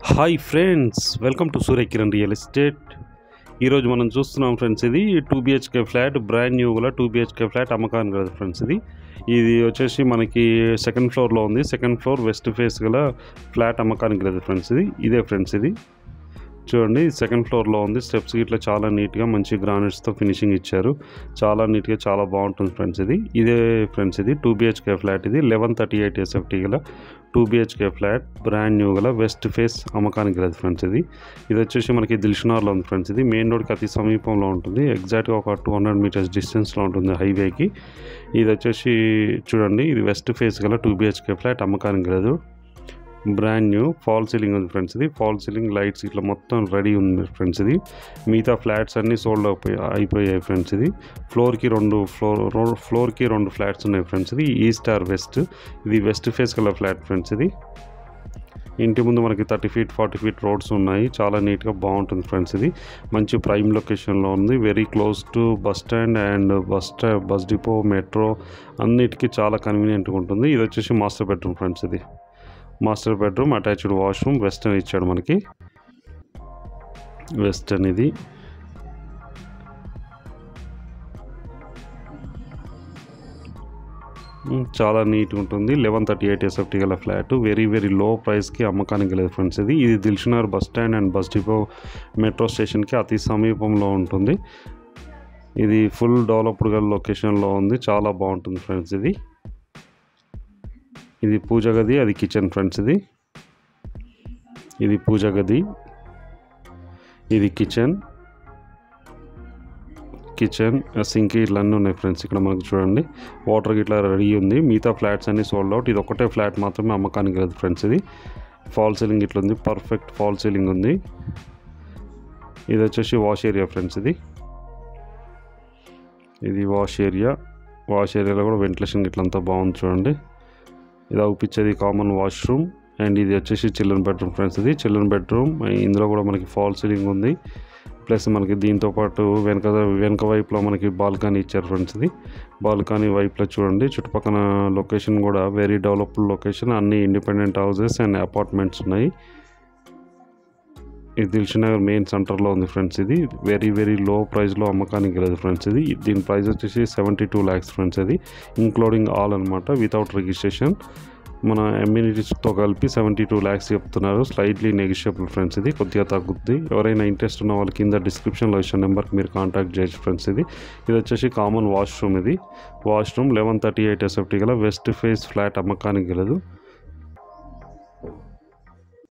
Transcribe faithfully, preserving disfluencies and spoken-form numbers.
Hi friends, welcome to suryaKiran real estate. ఈరోజు మనం చూస్తున్నాం ఫ్రెండ్స్, ఇది two BHK flat, brand new గల టూ బిహెచ్కే ఫ్లాట్ అమ్మకానికి కదా ఫ్రెండ్స్. ఇది ఇది వచ్చేసి మనకి సెకండ్ ఫ్లోర్లో ఉంది. సెకండ్ ఫ్లోర్ వెస్ట్ ఫేస్ గల ఫ్లాట్ అమ్మకానికి కదా ఫ్రెండ్స్. ఇది ఇదే ఫ్రెండ్స్, ఇది చూడండి సెకండ్ ఫ్లోర్లో ఉంది. స్టెప్స్ ఇట్లా చాలా నీట్గా మంచి గ్రానైట్స్తో ఫినిషింగ్ ఇచ్చారు. చాలా నీట్గా చాలా బాగుంటుంది ఫ్రెండ్స్. ఇది ఇదే ఫ్రెండ్స్, ఇది టూ బిహెచ్కే ఫ్లాట్. ఇది లెవెన్ థర్టీ ఎయిట్ ఎస్ఎఫ్టీ గల two BHK flat, brand new గల వెస్ట్ ఫేస్ అమ్మకానికి లేదు ఫ్రెండ్స్. ఇది ఇది వచ్చేసి మనకి దిల్సుఖ్నగర్లో ఉంది ఫ్రెండ్స్. ఇది మెయిన్ రోడ్కి అతి సమీపంలో ఉంటుంది. ఎగ్జాక్ట్గా ఒక టూ హండ్రెడ్ మీటర్స్ డిస్టెన్స్లో ఉంటుంది హైవేకి. ఇది వచ్చేసి చూడండి, ఇది వెస్ట్ ఫేస్ గల టూ బిహెచ్కే ఫ్లాట్ అమ్మకానికి లేదు. బ్రాండ్ న్యూ ఫాల్ సీలింగ్ ఉంది ఫ్రెండ్స్. ఇది ఫాల్ సీలింగ్ లైట్స్ ఇట్లా మొత్తం రెడీ ఉంది ఫ్రెండ్స్. ఇది మిగతా ఫ్లాట్స్ అన్నీ సోల్డ్ అయిపోయి అయిపోయాయి ఫ్రెండ్స్. ఇది ఫ్లోర్కి రెండు ఫ్లోర్ ఫ్లోర్కి రెండు ఫ్లాట్స్ ఉన్నాయి ఫ్రెండ్స్. ఇది ఈస్ట్ ఆర్ వెస్ట్. ఇది వెస్ట్ ఫేస్ గల ఫ్లాట్ ఫ్రెండ్స్. ఇది ఇంటి ముందు మనకి thirty feet forty feet roads ఉన్నాయి. చాలా నీట్గా బాగుంటుంది ఫ్రెండ్స్. ఇది మంచి ప్రైమ్ లొకేషన్లో ఉంది. Very close to bus stand and bus స్టా బస్ డిపో, మెట్రో అన్నిటికీ చాలా కన్వీనియంట్గా ఉంటుంది. ఇది వచ్చేసి మాస్టర్ బెడ్రూమ్ ఫ్రెండ్స్. ఇది master bedroom, attached washroom, western ఇచ్చాడు మనకి. వెస్టర్న్ ఇది చాలా నీట్గా ఉంటుంది. లెవెన్ థర్టీ ఎయిట్ ఎస్ఎఫ్టీ గల ఫ్లాట్, వెరీ వెరీ లో ప్రైస్కి అమ్మకానికి లేదు ఫ్రెండ్స్. ఇది ఇది Dilsukhnagar bus stand and bus depot, metro స్టేషన్కి అతి సమీపంలో ఉంటుంది. ఇది ఫుల్ డెవలప్డ్ గల లొకేషన్లో ఉంది. చాలా బాగుంటుంది ఫ్రెండ్స్. ఇది ఇది పూజ గది, అది కిచెన్ ఫ్రెండ్స్. ఇది ఇది పూజ గది, ఇది కిచెన్ కిచెన్ సింక్ ఇట్లా అన్నీ ఉన్నాయి ఫ్రెండ్స్. ఇక్కడ మనకు చూడండి వాటర్ ఇట్లా రెడీ ఉంది. మిగతా ఫ్లాట్స్ అన్నీ సోల్డ్ అవుట్. ఇది ఒకటే ఫ్లాట్ మాత్రమే అమ్మకానికి లేదు ఫ్రెండ్స్. ఇది ఫాల్ సీలింగ్ ఇట్లా ఉంది, పర్ఫెక్ట్ ఫాల్ సీలింగ్ ఉంది. ఇది వచ్చేసి వాష్ ఏరియా ఫ్రెండ్స్. ఇది ఇది వాష్ ఏరియా. వాష్ ఏరియాలో కూడా వెంటిలేషన్ ఇట్లంతా బాగుంది చూడండి. ఇది అవుపిచ్చేది కామన్ వాష్రూమ్. అండ్ ఇది వచ్చేసి చిల్డ్రన్ బెడ్రూమ్ ఫ్రెండ్స్. ఇది చిల్డ్రన్ బెడ్రూమ్. ఇందులో కూడా మనకి ఫాల్ సీలింగ్ ఉంది. ప్లస్ మనకి దీంతో పాటు వెనక వెనక వైపులో మనకి బాల్కనీ ఇచ్చారు ఫ్రెండ్స్. ఇది బాల్కనీ వైపులో చూడండి చుట్టుపక్కల లొకేషన్ కూడా వెరీ డెవలప్డ్ లొకేషన్. అన్ని ఇండిపెండెంట్ హౌసెస్ అండ్ అపార్ట్మెంట్స్ ఉన్నాయి. ఇది దిల్సుఖ్నగర్ మెయిన్ సెంటర్లో ఉంది ఫ్రెండ్స్. ఇది వెరీ వెరీ లో ప్రైస్లో అమ్మకానికి లేదు ఫ్రెండ్స్. ఇది దీని ప్రైస్ వచ్చేసి సెవెంటీ టూ ల్యాక్స్ ఫ్రెండ్స్. అది ఇంక్లూడింగ్ ఆల్ అనమాట, వితౌట్ రిజిస్ట్రేషన్. మన అమ్యూనిటీస్తో కలిపి సెవెంటీ టూ ల్యాక్స్ చెప్తున్నారు. Slightly negotiable friends. ఇది కొద్దిగా తగ్గుద్ది. ఎవరైనా ఇంట్రెస్ట్ ఉన్న వాళ్ళ కింద డిస్క్రిప్షన్లో ఇచ్చిన నెంబర్కి మీరు కాంటాక్ట్ చేయొచ్చు ఫ్రెండ్స్. ఇది ఇది వచ్చేసి కామన్ వాష్రూమ్. ఇది washroom eleven thirty eight SFT గల వెస్ట్ ఫేస్ ఫ్లాట్ అమ్మకానికి గలదు.